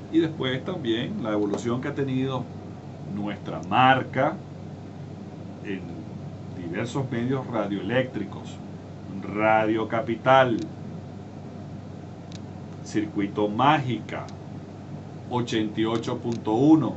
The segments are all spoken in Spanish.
Y después también la evolución que ha tenido nuestra marca en diversos medios radioeléctricos, Radio Capital, Circuito Mágica, 88.1.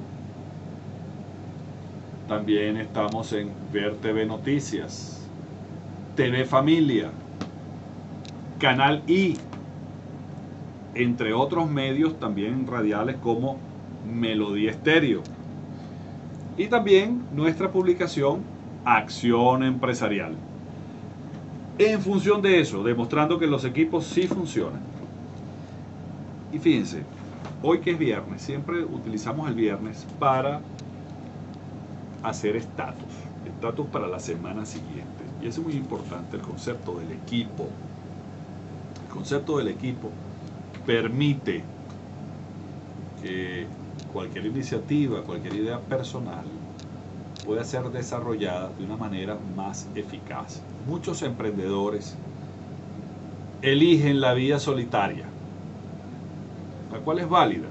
También estamos en Ver TV Noticias, TV Familia, Canal I, entre otros medios también radiales como Melodía Estéreo. Y también nuestra publicación Acción Empresarial. En función de eso, demostrando que los equipos sí funcionan. Y fíjense, hoy que es viernes, siempre utilizamos el viernes para hacer estatus para la semana siguiente. Y eso es muy importante, el concepto del equipo. El concepto del equipo permite que cualquier iniciativa, cualquier idea personal pueda ser desarrollada de una manera más eficaz. Muchos emprendedores eligen la vía solitaria, la cual es válida.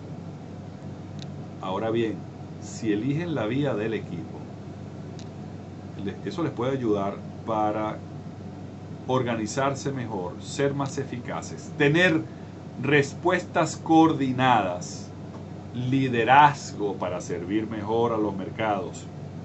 Ahora bien, si eligen la vía del equipo, eso les puede ayudar para organizarse mejor, ser más eficaces, tener respuestas coordinadas, liderazgo para servir mejor a los mercados.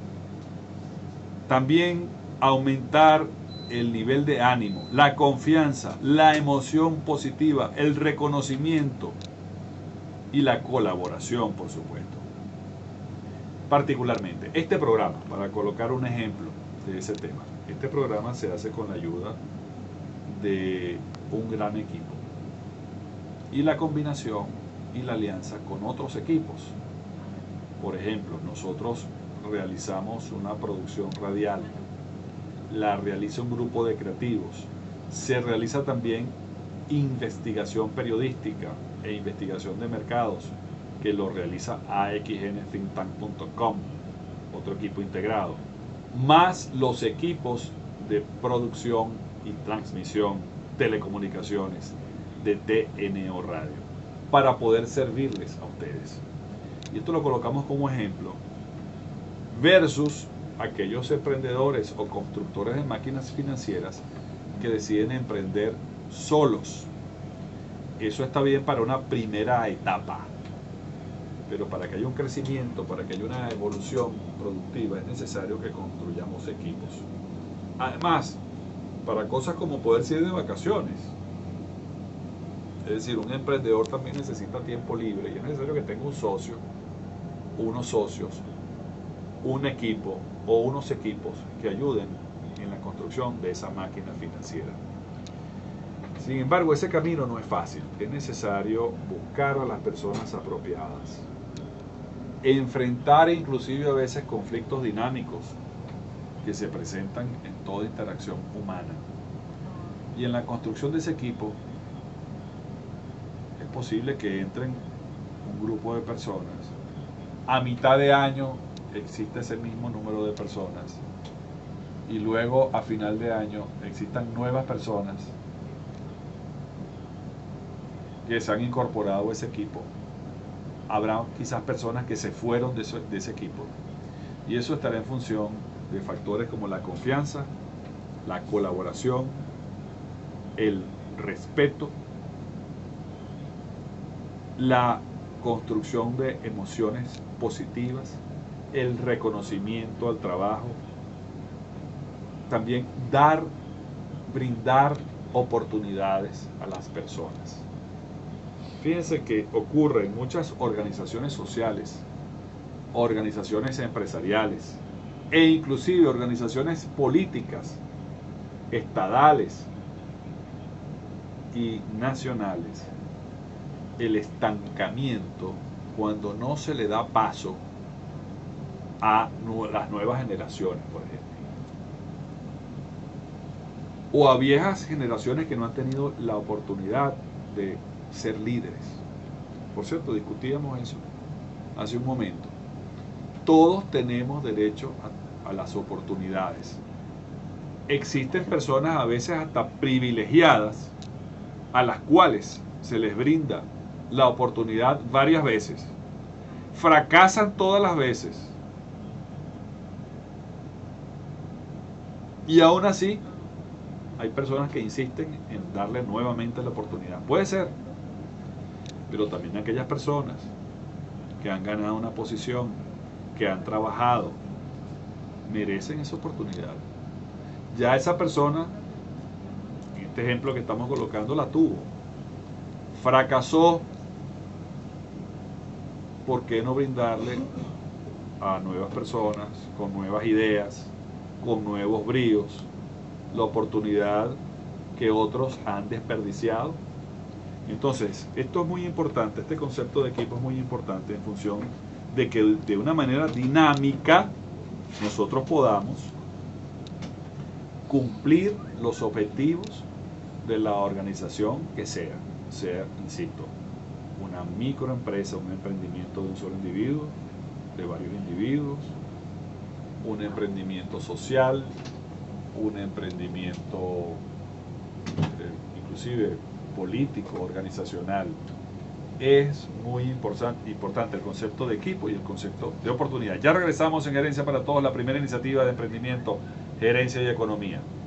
También aumentar el nivel de ánimo, la confianza, la emoción positiva, el reconocimiento y la colaboración, por supuesto. Particularmente, este programa, para colocar un ejemplo de ese tema, este programa se hace con la ayuda de un gran equipo y la combinación y la alianza con otros equipos. Por ejemplo, nosotros realizamos una producción radial, la realiza un grupo de creativos, se realiza también investigación periodística e investigación de mercados, que lo realiza axnthinktank.com, otro equipo integrado, más los equipos de producción y transmisión, telecomunicaciones de TNO Radio, para poder servirles a ustedes. Y esto lo colocamos como ejemplo versus aquellos emprendedores o constructores de máquinas financieras que deciden emprender solos. Eso está bien para una primera etapa, pero para que haya un crecimiento, para que haya una evolución productiva, es necesario que construyamos equipos. Además, para cosas como poderse ir de vacaciones, es decir, un emprendedor también necesita tiempo libre y es necesario que tenga un socio, unos socios, un equipo o unos equipos que ayuden en la construcción de esa máquina financiera. Sin embargo, ese camino no es fácil. Es necesario buscar a las personas apropiadas, enfrentar inclusive a veces conflictos dinámicos que se presentan en toda interacción humana. Y en la construcción de ese equipo es posible que entren un grupo de personas. A mitad de año existe ese mismo número de personas y luego a final de año existan nuevas personas que se han incorporado a ese equipo. Habrá quizás personas que se fueron de ese equipo, y eso estará en función de factores como la confianza, la colaboración, el respeto, la construcción de emociones positivas, el reconocimiento al trabajo, también brindar oportunidades a las personas. Fíjense que ocurre en muchas organizaciones sociales, organizaciones empresariales e inclusive organizaciones políticas, estadales y nacionales, el estancamiento cuando no se le da paso a las nuevas generaciones, por ejemplo, o a viejas generaciones que no han tenido la oportunidad de ser líderes. Por cierto, discutíamos eso hace un momento. Todos tenemos derecho a las oportunidades. Existen personas a veces hasta privilegiadas a las cuales se les brinda la oportunidad varias veces, fracasan todas las veces, y aún así hay personas que insisten en darle nuevamente la oportunidad. Puede ser, pero también aquellas personas que han ganado una posición, que han trabajado, merecen esa oportunidad. Ya esa persona, en este ejemplo que estamos colocando, la tuvo, fracasó. ¿Por qué no brindarle a nuevas personas, con nuevas ideas, con nuevos bríos, la oportunidad que otros han desperdiciado? Entonces, esto es muy importante, este concepto de equipo es muy importante en función de que de una manera dinámica nosotros podamos cumplir los objetivos de la organización que sea, insisto, una microempresa, un emprendimiento de un solo individuo, de varios individuos, un emprendimiento social, un emprendimiento inclusive político, organizacional. Es muy importante el concepto de equipo y el concepto de oportunidad. Ya regresamos en Gerencia para Todos, la primera iniciativa de emprendimiento, gerencia y economía.